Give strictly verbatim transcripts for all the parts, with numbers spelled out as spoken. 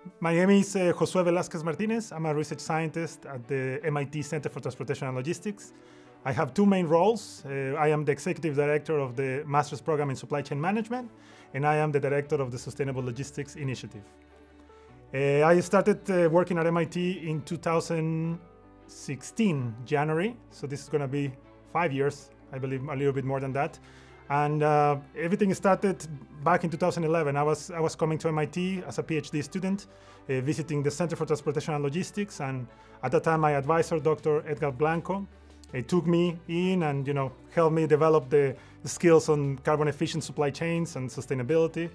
My name is uh, Josue Velasquez Martinez. I'm a research scientist at the M I T Center for Transportation and Logistics. I have two main roles. Uh, I am the executive director of the master's program in supply chain management, and I am the director of the Sustainable Logistics Initiative. Uh, I started uh, working at M I T in two thousand sixteen, January, so this is going to be five years, I believe a little bit more than that. And uh, everything started back in two thousand eleven. I was, I was coming to M I T as a PhD student, uh, visiting the Center for Transportation and Logistics, and at that time my advisor, Doctor Edgar Blanco, uh, took me in and you know helped me develop the, the skills on carbon efficient supply chains and sustainability.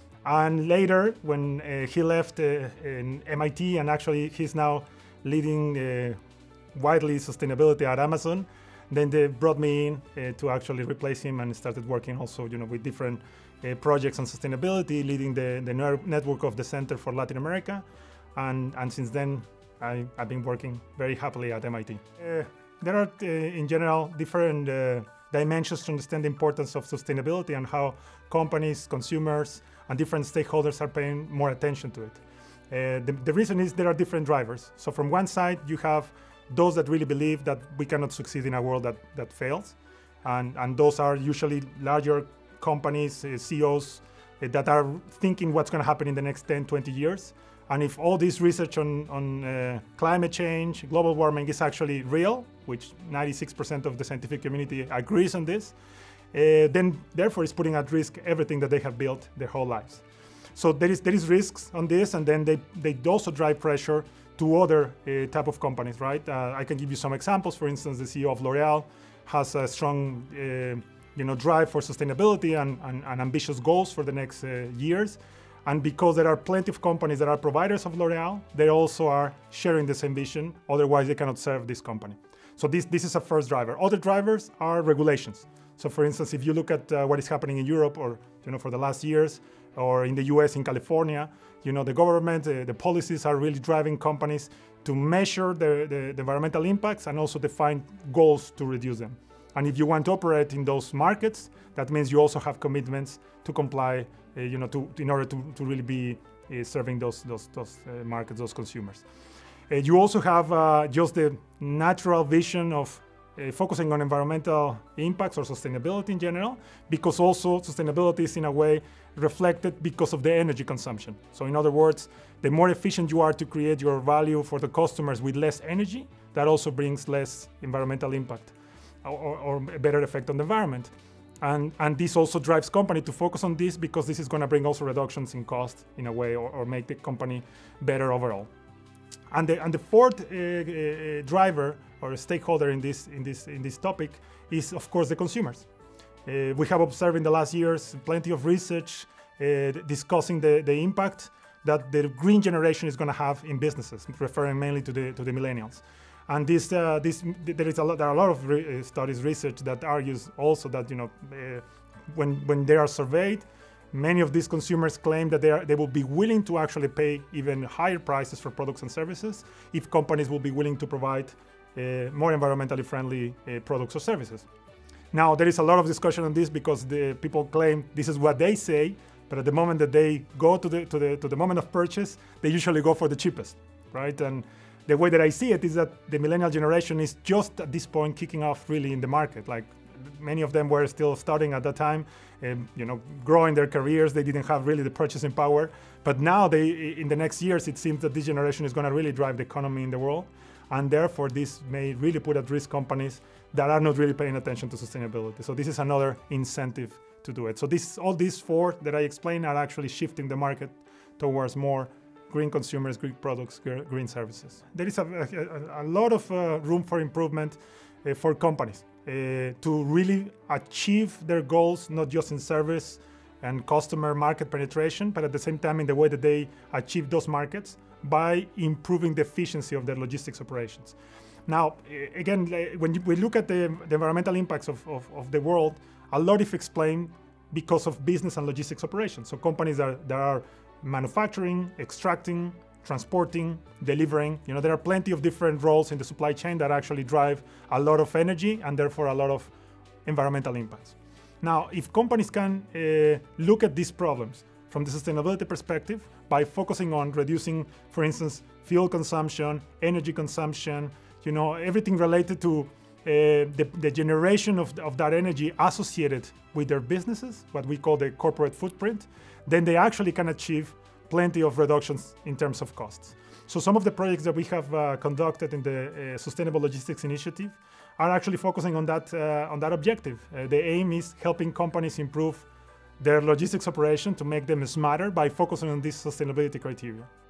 And later, when uh, he left uh, in M I T, and actually he's now leading uh, widely sustainability at Amazon, then they brought me in uh, to actually replace him and started working also you know, with different uh, projects on sustainability, leading the, the network of the Center for Latin America. And, and since then, I, I've been working very happily at M I T. Uh, there are, uh, in general, different uh, dimensions to understand the importance of sustainability and how companies, consumers, and different stakeholders are paying more attention to it. Uh, the, the reason is there are different drivers. So from one side, you have those that really believe that we cannot succeed in a world that, that fails. And, and those are usually larger companies, uh, C E Os, uh, that are thinking what's going to happen in the next ten, twenty years. And if all this research on, on uh, climate change, global warming is actually real, which ninety-six percent of the scientific community agrees on this, uh, then therefore it's putting at risk everything that they have built their whole lives. So there is, there is risks on this, and then they, they also drive pressure to other uh, type of companies, right? Uh, I can give you some examples. For instance, the C E O of L'Oreal has a strong uh, you know, drive for sustainability and, and, and ambitious goals for the next uh, years. And because there are plenty of companies that are providers of L'Oreal, they also are sharing this ambition, otherwise they cannot serve this company. So this, this is a first driver. Other drivers are regulations. So for instance, if you look at uh, what is happening in Europe or you know, for the last years, or in the U S, in California, you know, the government, uh, the policies are really driving companies to measure the, the, the environmental impacts and also define goals to reduce them. And if you want to operate in those markets, that means you also have commitments to comply, uh, you know, to, in order to, to really be uh, serving those, those, those uh, markets, those consumers. Uh, you also have uh, just the natural vision of Uh, focusing on environmental impacts or sustainability in general, because also sustainability is in a way reflected because of the energy consumption. So in other words, the more efficient you are to create your value for the customers with less energy, that also brings less environmental impact or, or a better effect on the environment. And, and this also drives company to focus on this, because this is going to bring also reductions in cost in a way, or, or make the company better overall. And the, and the fourth uh, uh, driver or stakeholder in this, in, this, in this topic is, of course, the consumers. Uh, we have observed in the last years plenty of research uh, discussing the, the impact that the green generation is going to have in businesses, referring mainly to the, to the millennials. And this, uh, this, there, is a lot, there are a lot of re studies, research that argues also that you know, uh, when, when they are surveyed, many of these consumers claim that they, are, they will be willing to actually pay even higher prices for products and services if companies will be willing to provide uh, more environmentally friendly uh, products or services. Now, there is a lot of discussion on this because the people claim this is what they say, but at the moment that they go to the, to the, to the moment of purchase, they usually go for the cheapest, right? And the way that I see it is that the millennial generation is just at this point kicking off really in the market. Like, many of them were still starting at that time, um, you know, growing their careers. They didn't have really the purchasing power. But now, they, in the next years, it seems that this generation is going to really drive the economy in the world. And therefore, this may really put at risk companies that are not really paying attention to sustainability. So this is another incentive to do it. So this, all these four that I explained are actually shifting the market towards more green consumers, green products, green services. There is a, a, a lot of uh, room for improvement uh, for companies. Uh, to really achieve their goals, not just in service and customer market penetration, but at the same time in the way that they achieve those markets by improving the efficiency of their logistics operations. Now, again, when we look at the, the environmental impacts of, of, of the world, a lot is explained because of business and logistics operations. So companies that, that are manufacturing, extracting, transporting, delivering. You know, there are plenty of different roles in the supply chain that actually drive a lot of energy and therefore a lot of environmental impacts. Now, if companies can uh, look at these problems from the sustainability perspective by focusing on reducing, for instance, fuel consumption, energy consumption, you know, everything related to uh, the, the generation of, of that energy associated with their businesses, what we call the corporate footprint, then they actually can achieve plenty of reductions in terms of costs. So some of the projects that we have uh, conducted in the uh, Sustainable Logistics Initiative are actually focusing on that, uh, on that objective. Uh, the aim is helping companies improve their logistics operation to make them smarter by focusing on these sustainability criteria.